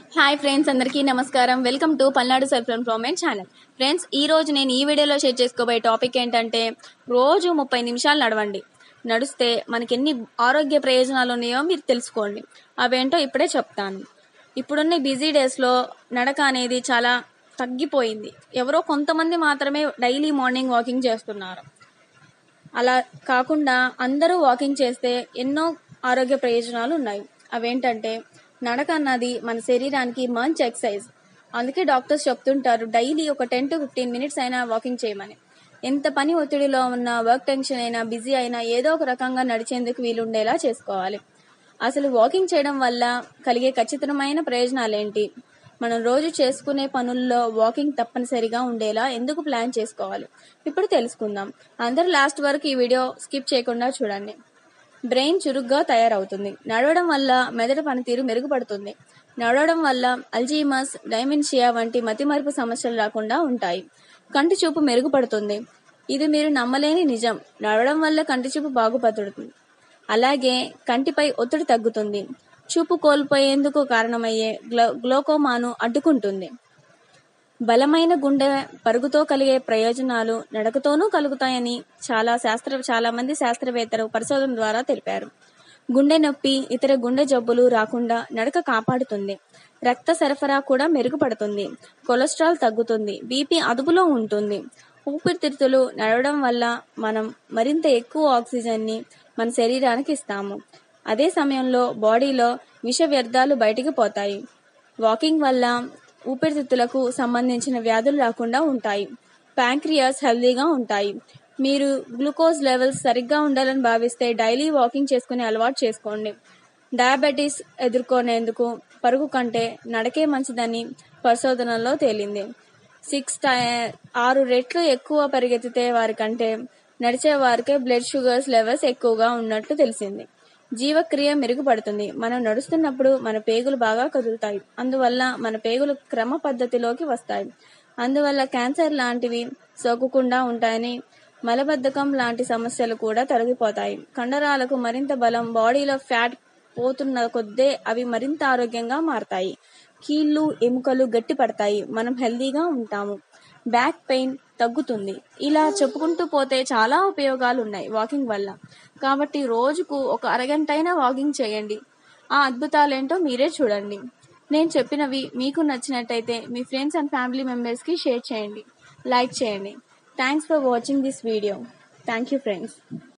Hi friends, అందరికీ నమస్కారం. Welcome to Palnadu self employment channel. Friends, ఈ రోజు నేను ఈ వీడియోలో షేర్ చేసుకోబోయే టాపిక్ ఏంటంటే, రోజు 30 నిమిషాలు నడవండి. నడిస్తే మనకి ఎన్ని ఆరోగ్య ప్రయోజనాలు ఉన్నాయో మీరు తెలుసుకోండి. అవేంటో ఇప్పుడే చెప్తాను. ఇప్పుడున్న బిజీ డేస్లో నడక అనేది చాలా తగ్గిపోయింది. ఎవరో కొంతమంది మాత్రమే డైలీ మార్నింగ్ వాకింగ్ చేస్తున్నారు. అలా కాకుండా అందరూ వాకింగ్ చేస్తే ఎన్నో ఆరోగ్య ప్రయోజనాలు ఉన్నాయి. అవేంటంటే, నడక అన్నది మన శరీరానికి మంచి ఎక్సర్సైజ్. అందుకే డాక్టర్స్ చెప్తుంటారు డైలీ ఒక 10 to 15 మినిట్స్ అయినా వాకింగ్ చేయమని. ఎంత పని ఒత్తిడిలో ఉన్నా, వర్క్ టెన్షన్ అయినా, బిజీ అయినా ఏదో ఒక రకంగా నడిచేందుకు వీలుండేలా చేసుకోవాలి. అసలు వాకింగ్ చేయడం వల్ల కలిగే ఖచ్చితమైన ప్రయోజనాలేంటి? మనం రోజు చేసుకునే పనుల్లో వాకింగ్ తప్పనిసరిగా ఉండేలా ఎందుకు ప్లాన్ చేసుకోవాలి? ఇప్పుడు తెలుసుకుందాం. అందరూ లాస్ట్ వరకు ఈ వీడియో స్కిప్ చేయకుండా చూడండి. బ్రెయిన్ చురుగ్గా తయారవుతుంది. నడవడం వల్ల మెదడు పనితీరు మెరుగుపడుతుంది. నడవడం వల్ల అల్జీమర్స్, డైమెన్షియా వంటి మతిమరుపు సమస్యలు రాకుండా ఉంటాయి. కంటి చూపు మెరుగుపడుతుంది. ఇది మీరు నమ్మలేని నిజం. నడవడం వల్ల కంటి చూపు బాగుపడుతుంది. అలాగే కంటిపై ఒత్తిడి తగ్గుతుంది. చూపు కోల్పోయేందుకు కారణమయ్యే గ్లోకోమాను అడ్డుకుంటుంది. బలమైన గుండె పరుగుతో కలిగే ప్రయోజనాలు నడకతోనూ కలుగుతాయని చాలా మంది శాస్త్రవేత్తలు పరిశోధన ద్వారా తెలిపారు. గుండె నొప్పి, ఇతర గుండె జబ్బులు రాకుండా నడక కాపాడుతుంది. రక్త సరఫరా కూడా మెరుగుపడుతుంది. కొలెస్ట్రాల్ తగ్గుతుంది. బీపీ అదుపులో ఉంటుంది. ఊపిరితిత్తులు నడవడం వల్ల మనం మరింత ఎక్కువ ఆక్సిజన్ని మన శరీరానికి ఇస్తాము. అదే సమయంలో బాడీలో విష వ్యర్థాలు బయటికి పోతాయి. వాకింగ్ వల్ల ఊపిరితిత్తులకు సంబంధించిన వ్యాధులు రాకుండా ఉంటాయి. ప్యాంక్రియాస్ హెల్దీగా ఉంటాయి. మీరు గ్లూకోజ్ లెవెల్స్ సరిగ్గా ఉండాలని భావిస్తే డైలీ వాకింగ్ చేసుకునే అలవాటు చేసుకోండి. డయాబెటీస్ ఎదుర్కొనేందుకు పరుగు కంటే నడకే మంచిదని పరిశోధనలో తేలింది. 6 రెట్లు ఎక్కువ పరిగెత్తితే వారి కంటే నడిచే వారికే బ్లడ్ షుగర్స్ లెవెల్స్ ఎక్కువగా ఉన్నట్లు తెలిసింది. జీవక్రియ మెరుగుపడుతుంది. మనం నడుస్తున్నప్పుడు మన పేగులు బాగా కదులుతాయి. అందువల్ల మన పేగులు క్రమ పద్ధతిలోకి వస్తాయి. అందువల్ల క్యాన్సర్ లాంటివి సోకకుండా ఉంటాయని, మలబద్ధకం లాంటి సమస్యలు కూడా తొలగిపోతాయి. కండరాలకు మరింత బలం. బాడీలో ఫ్యాట్ పోతున్న కొద్దే అవి మరింత ఆరోగ్యంగా మారతాయి. కీళ్లు, ఎముకలు గట్టి పడతాయి. మనం హెల్దీగా ఉంటాము. బ్యాక్ పెయిన్ తగ్గుతుంది. ఇలా చెప్పుకుంటూ పోతే చాలా ఉపయోగాలు ఉన్నాయి వాకింగ్ వల్ల. కాబట్టి రోజుకు ఒక అరగంటైనా వాకింగ్ చేయండి. ఆ అద్భుతాలేంటో మీరే చూడండి. నేను చెప్పినవి మీకు నచ్చినట్టయితే మీ ఫ్రెండ్స్ అండ్ ఫ్యామిలీ మెంబర్స్కి షేర్ చేయండి, లైక్ చేయండి. Thanks for watching this video. Thank you friends.